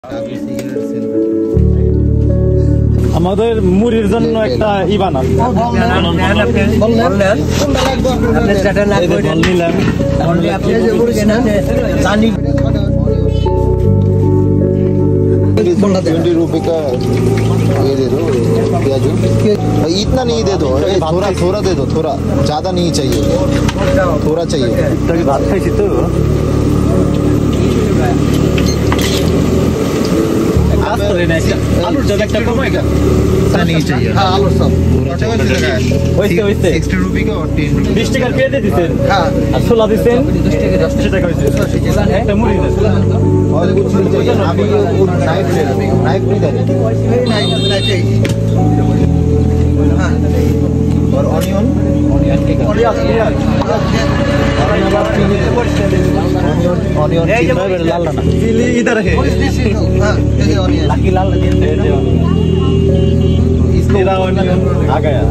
আমাদের মুড়ির জন্য একটা ই বানান ₹20 का ये दे दो प्याज। इतना नहीं दे दो, थोड़ा थोड़ा दे दो, थोड़ा ज्यादा नहीं चाहिए, थोड़ा चाहिए। ভাত খাইছি তো आलूर जब एक कमाएगा नहीं चाहिए। हाँ आलूर सब वैसे वैसे ₹60 का और ₹10 20 টাকার পেয়ে দিতেছেন। हाँ আর ছোলা দিতেছেন 10 টাকা হইছে একটা মুড়ি দেন और कुछ नहीं चाहिए। अभी वो नाइफ ले लो, नाइफ नहीं देना, नाइफ चाहिए। हाँ और ऑनियन, ऑनियन के ऑनियन लाल ना चिली इधर है। हाँ ऑनियन लाकी लाल इसलिए आ गया।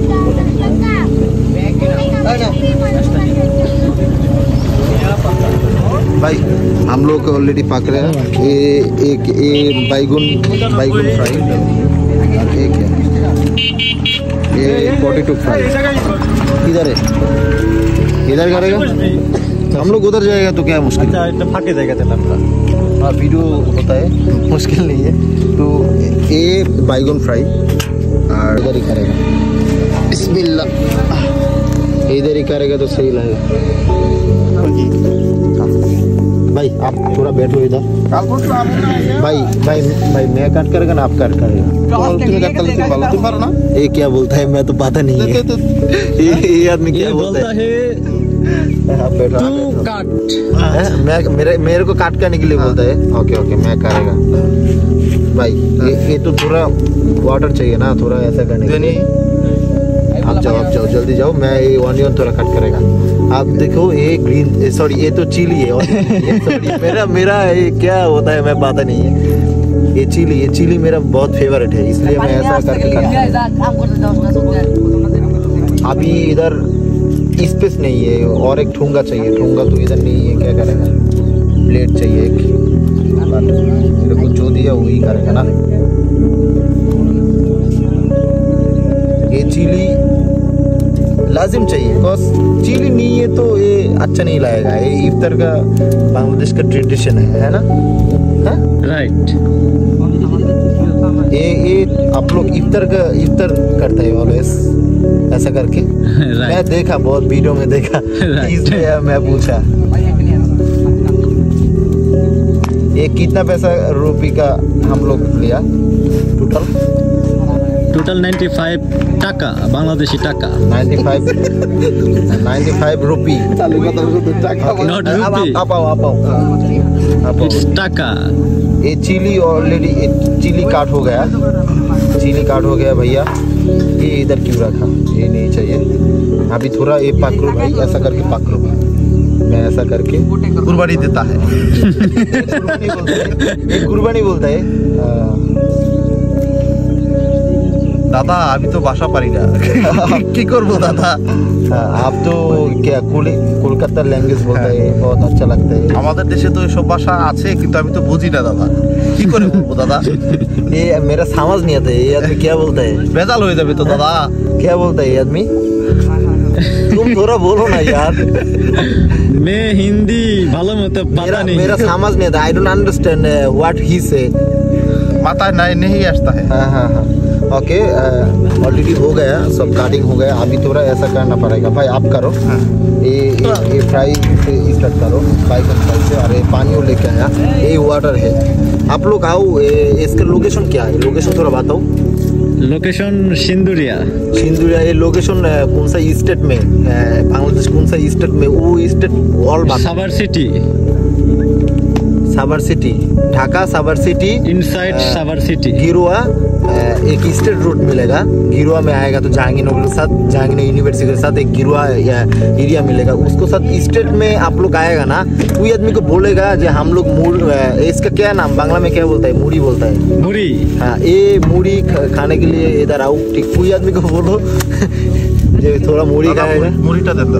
भाई हम लोग ऑलरेडी पक रहे हैं। एक बैगन फ्राई, एक है ये पोटैटो फ्राई। इधर है, इधर करेगा हम लोग, उधर जाएगा तो क्या मुश्किल। अच्छा इतना फाटे जाएगा चल अपना। हाँ वीडियो होता है, मुश्किल नहीं है। तो ये बैगन फ्राई और इधर ही करेगा, बिस्मिल्लाह इधर ही करेगा तो सही लगेगा। भाई आप थोड़ा बैठो इधर। भाई भाई भाई मैं काट करेगा ना आप काट करेगा? ये क्या बोलता है मैं तो पता नहीं है। ये आदमी क्या बोलता है? आप बैठो, काट। मेरे को काट करने के लिए बोलता है। ओके ओके मैं करेगा। भाई ये तो थोड़ा वाटर चाहिए ना, थोड़ा ऐसा करने के लिए। आप जाओ जल्दी जाओ। मैं ये ऑनियन थोड़ा कट करेगा। आप देखो ये ग्रीन, सॉरी ये तो चिली है। मेरा ये क्या होता है मैं पता नहीं है। ये चिली मेरा बहुत फेवरेट है, इसलिए मैं ऐसा करके करता हूं। अभी इधर स्पेस नहीं है और एक ठूंगा चाहिए। ठूंगा तो इधर नहीं है, क्या करेगा? प्लेट चाहिए एक। मेरे को जो दिया वही करेगा ना। ये चिली लाजिम चाहिए, बिकॉज चिली नहीं है तो ये अच्छा नहीं लगेगा। ये इफ्तार का बांग्लादेश का ट्रेडिशन है ना? राइट। ये आप लोग इफ्तार करते हैं ऑलवेज ऐसा करके। मैं देखा, बहुत वीडियो में देखा, इसलिए मैं पूछा। ये कितना पैसा रुपये का हम लोग लिया टोटल 95 টাকা বাংলাদেশি টাকা। 95 रुपये। Not rupee. आप टाका। ये चिली ऑलरेडी चिली काट हो गया भैया। ये इधर क्यों रखा? ये नहीं चाहिए। अभी थोड़ा ये पकड़ो भाई, ऐसा करके पकड़ो। मैं ऐसा करके कुर्बानी देता है। कुर्बानी बोलता है। दादा अभी तो भाषा पारी ना की करबो दादा। आप तो क्या कोलकाता लैंग्वेज बोलते हैं, बहुत अच्छा लगता है। हमारे देशे तो सब भाषा আছে কিন্তু আমি তো বুঝি না দাদা, কি করে বলবো দাদা? ये मेरा समझ नहीं आता है। ये आदमी क्या बोलता है? बेजाल हो जाबे तो दादा। क्या बोलता है ये आदमी? तुम थोड़ा बोलो ना यार। मैं हिंदी ভালো মতো पता नहीं। मेरा समझ नहीं आता। I don't understand what he say. माता नहीं आता है। हाँ ओके ऑलरेडी हो गया, सब काटिंग हो गया। अभी थोड़ा ऐसा करना पड़ेगा। भाई आप करो। ये फ्राई से स्टार्ट करो, बैगन फ्राई से। अरे पानी वो लेके आया, ये वाटर है। आप लोग आओ। इसका लोकेशन क्या है? लोकेशन थोड़ा बताओ। लोकेशन सिंदुरिया। ये लोकेशन कौन सा स्टेट में? बांग्लादेश कौन सा स्टेट में? वो state all Savar city Dhaka, Savar city inside Savar city. गिरुआ एक स्टेट रोड मिलेगा। गिरुआ में आएगा तो जहांगीरनगर के साथ, जहांगीरनगर यूनिवर्सिटी के साथ एक गिरुआ एरिया मिलेगा। उसको साथ स्टेट में आप लोग आएगा ना, कोई आदमी को बोलेगा जो हम लोग इसका क्या नाम बांग्ला में क्या बोलता है? मुड़ी बोलता है। मुड़ी। हाँ ये मुड़ी खाने के लिए इधर आओ। ठीक, कोई आदमी को बोलो जो थोड़ा मुड़ी खाएगा। मुड़ीटा दे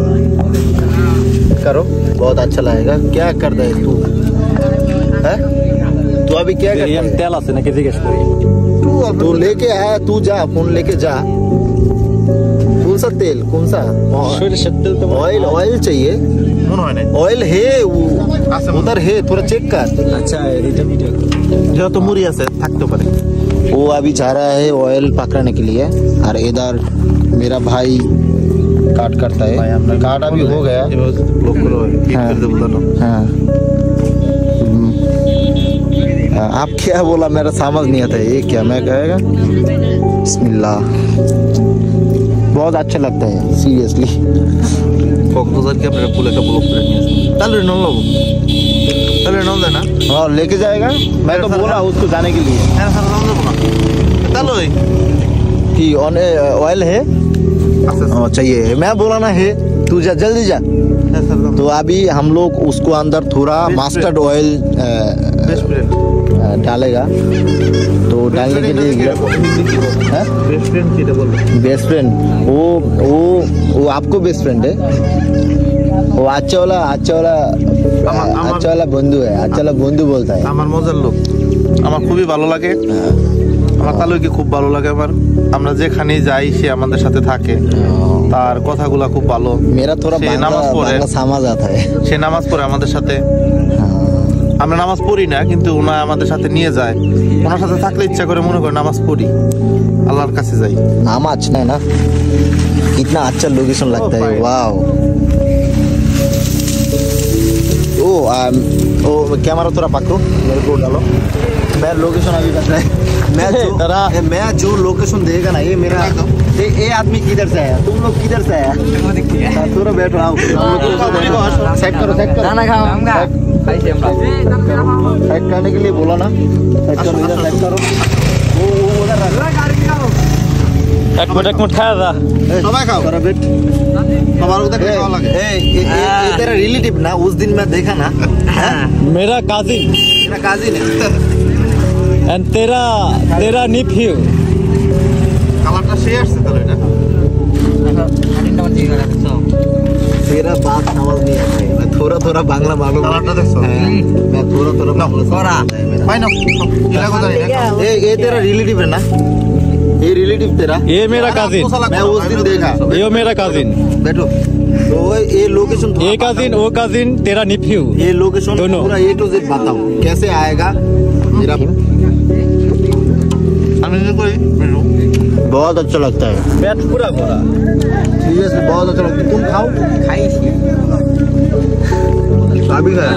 करो, बहुत अच्छा लगेगा। क्या करता है तू? अभी क्या करता है? তেল আছে নাকি জিজ্ঞেস করি तू लेके आया, तू जा फोन लेके जा। कौन सा तेल, कौन सा? সরিষার তেল তো ऑयल ऑयल चाहिए, ऑयल है उधर है, थोड़ा चेक कर। আচ্ছা এটা ভিডিও जो तो मुरी से थकते पड़े। वो अभी जा रहा है ऑयल पकड़ने के लिए, और इधर मेरा भाई काट करता है। काट अभी हो गया। हाँ। आप क्या बोला मेरा समझ नहीं आता, ये क्या मैं कहेगा? बिस्मिल्लाह, बहुत अच्छा लगता है सीरियसली। हाँ लेके जाएगा, मैं तो बोला उसको जाने के लिए कि ऑयल है चाहिए, मैं बोला ना है, तू जा जल्दी जा। तो अभी हम लोग उसको अंदर थोड़ा मस्टर्ड ऑयल डालेगा, तो डालने के लिए बेस्ट फ्रेंड वो आपको बेस्ट फ्रेंड है, वो अच्छा वाला बंधु है, अच्छा वाला बंधु बोलता है। আমার মজার লোক, আমার খুবই ভালো লাগে, আমার তালুকে খুব ভালো লাগে। আমরা যেখানেই যাই সে আমাদের সাথে থাকে, তার কথাগুলো খুব ভালো। मेरा थोड़ा নামাজ পড়ে, समझ आता है। সে নামাজ পড়ে আমাদের সাথে, আমরা নামাজ পড়ি না কিন্তু ওনা আমাদের সাথে নিয়ে যায়। ওনার সাথে থাকলে ইচ্ছা করে মনে করে নামাজ পড়ি, আল্লাহর কাছে যাই। नामा अच्छा है ना, कितना अच्छा लोकेशन लगता है, वाओ। ओ कैमरा थोड़ा पकड़ो, मेरे को डालो, मैं लोकेशन अभी बता है। मैं जो लोकेशन देगा ना, ये मेरा ये आदमी किधर से आया, तुम लोग किधर से आया? थोड़ा बैठो, आओ सेट करो सेट करो, सेट करने के लिए बोला ना, सेट करो, इधर सेट करो। वो उधर এক মিনিট খাওয়া দা সবাই খাও, थोड़ा बैठ। সবার উদা খাওয়া লাগে। ये तेरा रिलेटिव ना, उस दिन मैं देखा ना, मेरा काजिन मेरा काजिन है। एंड तेरा निफ्यू কালারটা সে আসছে তাহলে এটা। तेरा बात समझ नहीं आता है, मैं थोड़ा बांग्ला मालूम है। কালারটা দেখছো? मैं थोड़ा बांग्ला পাই না এটা কথা নেই না। ये तेरा रिलेटिव है ना, ये रिलेटिव तेरा? ये मेरा काजिन, मैं उस दिन देखा। ये मेरा काजिन, बैठो। तो ये लोकेशन ये काजिन वो काजिन तेरा निफ्यू, ये लोकेशन दोनों। पूरा A to Z बताओ कैसे आएगा मेरा। আমি যে কই बहुत अच्छा लगता है, पेट पूरा भरा। सीरियसली बहुत अच्छा लगता है। तुम खाओ, अभी खाया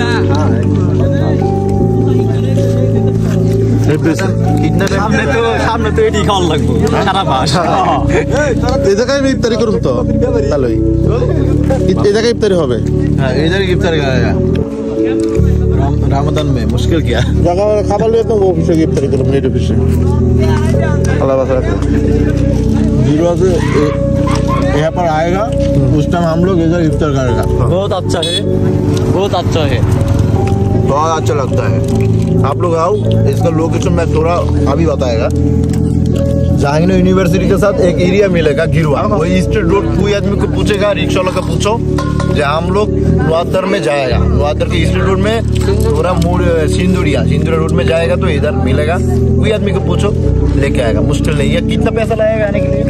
कितना सामने तो एडी खाওয়ার লাগবে সারা মাস। এই জায়গায় আমি ইফতারি করুম তো তাহলেই এই জায়গায় ইফতারি হবে। हाँ इधर इफ्तार करेगा रमजान में, मुश्किल क्या জায়গা খাবার লিয়ে তো অফিসে ইফতারি করুম, নেট অফিসে। আল্লাহ বাসা রাখে। जीरो से यहाँ पर आएगा, उस टाइम हम लोग इधर इफ्तार करेगा। बहुत अच्छा है, बहुत अच्छा है, बहुत अच्छा लगता है। आप लोग आओ, इसका लोकेशन मैं थोड़ा अभी बताएगा। जहांगीरनगर यूनिवर्सिटी के साथ एक एरिया मिलेगा गिरवा, वही स्ट्रेट रोड। कोई आदमी को पूछेगा, रिक्शा वाला का पूछो जो हम लोग नवातर में जाएगा, नवातर के स्ट्रेट रोड में थोड़ा मोड़ सिंदुरिया रोड में जाएगा, तो इधर मिलेगा। कोई आदमी को पूछो, लेके आएगा, मुश्किल नहीं है। कितना पैसा लगेगा आने के लिए?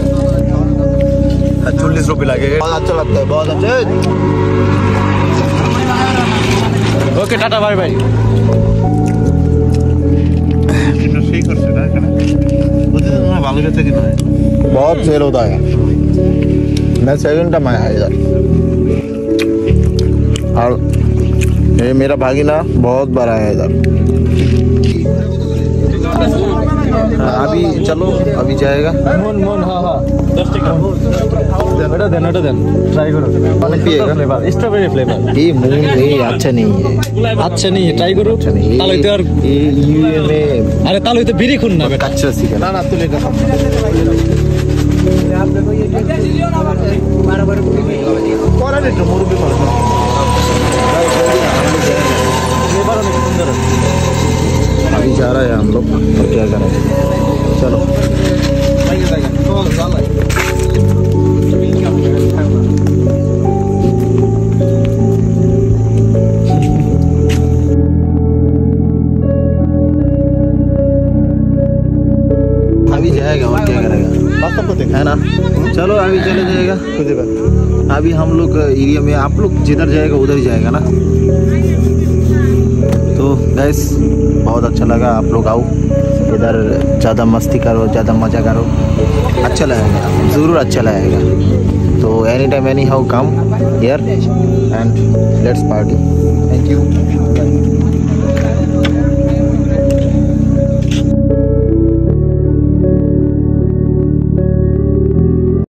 40 रुपये लगेगा। बहुत अच्छा लगता है, बहुत अच्छा। Okay tata bye bye. সেই করছে না এখানে বুঝতে না ভালো গেছে কি না। बहुत सेल होता है, मैं सेकंड टाइम आया इधर। और ये मेरा भागीना बहुत बड़ा है इधर। अभी चलो, अभी जाएगा। মন हाँ 10 টাকা এটা দেন ট্রাই করো। पानी पिएगा? Flavour strawberry flavour. ये मून ये अच्छा नहीं है, अच्छा नहीं है, ट्राई करो। তাহলে তো আর ये यूए में আরে তাহলে তো বিড়ি খুন না বেটা। कच्चा सीखा না না তুলে এটা করেন একটু মুরব্বি করে। अभी जा रहा है हम लोग, और क्या करें, चलो। है ना। चलो अभी चले जाएगा कुछ जगह। अभी हम लोग एरिया में, आप लोग जिधर जाएगा उधर ही जाएगा ना। तो गैस बहुत अच्छा लगा, आप लोग आओ इधर, ज़्यादा मस्ती करो, ज़्यादा मज़ा करो, अच्छा लगेगा, ज़रूर अच्छा लगेगा। तो any time any how come here and let's party.